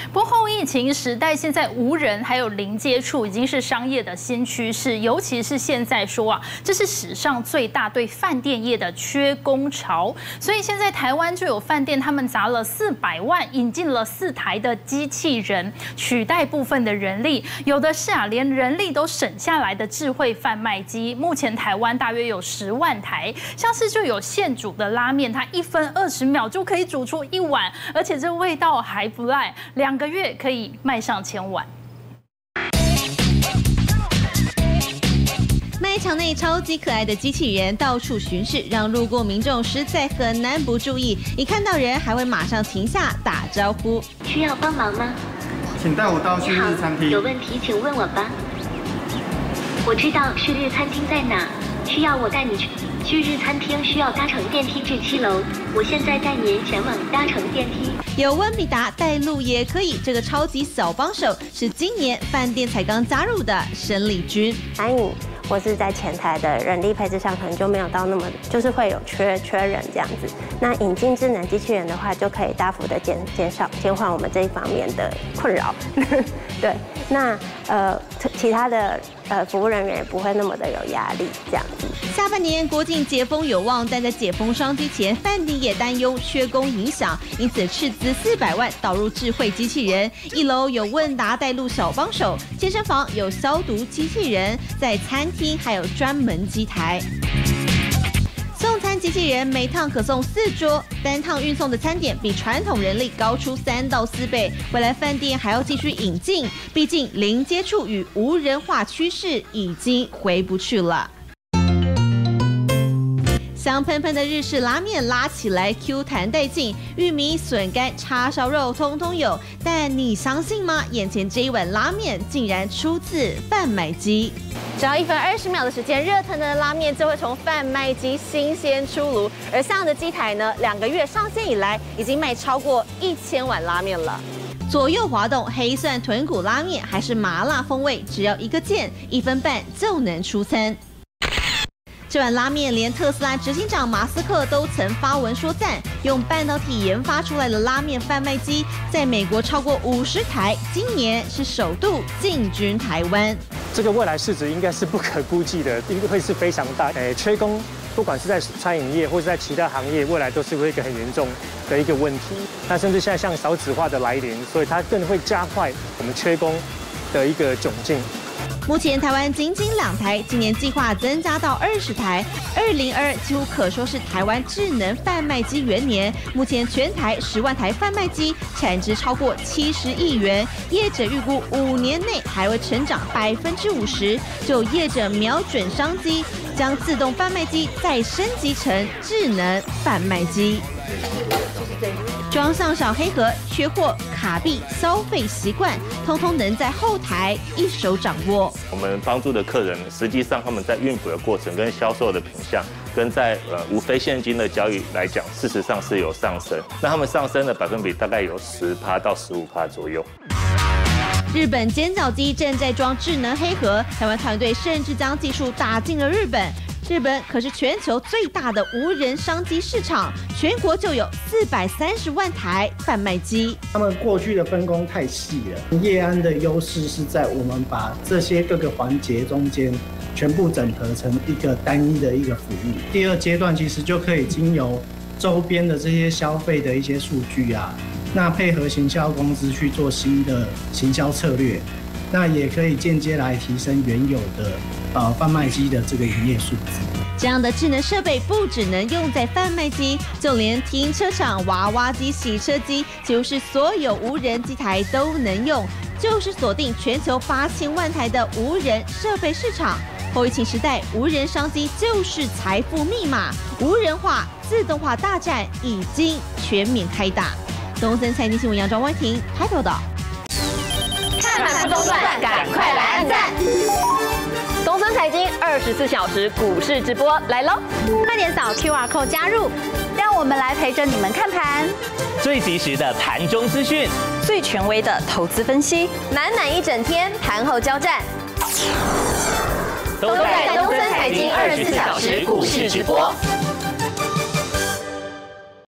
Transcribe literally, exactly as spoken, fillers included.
不过后疫情时代，现在无人还有零接触已经是商业的新趋势，尤其是现在说啊，这是史上最大对饭店业的缺工潮。所以现在台湾就有饭店，他们砸了四百万，引进了四台的机器人，取代部分的人力。有的是啊，连人力都省下来的智慧贩卖机。目前台湾大约有十万台，像是就有现煮的拉面，它一分二十秒就可以煮出一碗，而且这味道还不赖，两个月可以卖上千碗。 卖场内超级可爱的机器人到处巡视，让路过民众实在很难不注意。一看到人，还会马上停下打招呼。 需要帮忙吗？ 请带我到旭日餐厅。 有问题请问我吧。我知道旭日餐厅在哪，需要我带你去。旭日餐厅需要搭乘电梯至七楼，我现在带您前往搭乘电梯。 有温米达带路也可以，这个超级小帮手是今年饭店才刚加入的申丽君。 餐饮或是在前台的人力配置上，可能就没有到那么，就是会有缺缺人这样子。那引进智能机器人的话，就可以大幅的减减少减缓我们这一方面的困扰。对，那呃其他的呃服务人员也不会那么的有压力这样子。 下半年国境解封有望，但在解封商机前，饭店也担忧缺工影响，因此斥资四百万导入智慧机器人。一楼有问答带路小帮手，健身房有消毒机器人，在餐厅还有专门机台。送餐机器人每趟可送四桌，单趟运送的餐点比传统人力高出三到四倍。未来饭店还要继续引进，毕竟零接触与无人化趋势已经回不去了。香喷喷的日式拉面拉起来 Q 弹带劲，玉米、笋干、叉烧肉通通有。但你相信吗？眼前这一碗拉面竟然出自贩卖机。只要一分二十秒的时间，热腾腾的拉面就会从贩卖机新鲜出炉。而这样的机台呢，两个月上线以来，已经卖超过一千碗拉面了。左右滑动，黑蒜豚骨拉面还是麻辣风味，只要一个键，一分半就能出餐。这碗拉面连特斯拉执行长马斯克都曾发文说赞，用半导体研发出来的拉面贩卖机，在美国超过五十台，今年是首度进军台湾。 这个未来市值应该是不可估计的，应该会是非常大。诶，缺工，不管是在餐饮业或是在其他行业，未来都是会一个很严重的一个问题。那甚至现在像少子化的来临，所以它更会加快我们缺工的一个窘境。 目前台湾仅仅两台，今年计划增加到二十台。二零二二几乎可说是台湾智能贩卖机元年。目前全台十万台贩卖机，产值超过七十亿元，业者预估五年内还会成长百分之五十。就有业者瞄准商机，将自动贩卖机再升级成智能贩卖机。装上小黑盒，缺货、卡币、消费习惯，通通能在后台一手掌握。 我们帮助的客人，实际上他们在运补的过程跟销售的品项，跟在呃无非现金的交易来讲，事实上是有上升。那他们上升的百分比大概有十趴到十五趴左右。 日本煎饺机正在装智能黑盒，台湾团队甚至将技术打进了日本。日本可是全球最大的无人商机市场，全国就有四百三十万台贩卖机。 他们过去的分工太细了，业安的优势是在我们把这些各个环节中间全部整合成一个单一的一个服务。第二阶段其实就可以经由周边的这些消费的一些数据啊，那配合行销公司去做新的行销策略。那也可以间接来提升原有的呃贩卖机的这个营业数字。 这样的智能设备不只能用在贩卖机，就连停车场、娃娃机、洗车机，几乎是所有无人机台都能用。就是锁定全球八千万台的无人设备市场。后疫情时代，无人商机就是财富密码，无人化、自动化大战已经全面开打。东森财经新闻杨庄婉婷台报道。 看盘不中断，赶快来按赞！东森财经二十四小时股市直播来喽！ 快点扫 Q R code 加入，让我们来陪着你们看盘。 最及时的盘中资讯， 最权威的投资分析， 满满一整天盘后交战， 都在东森财经二十四小时股市直播。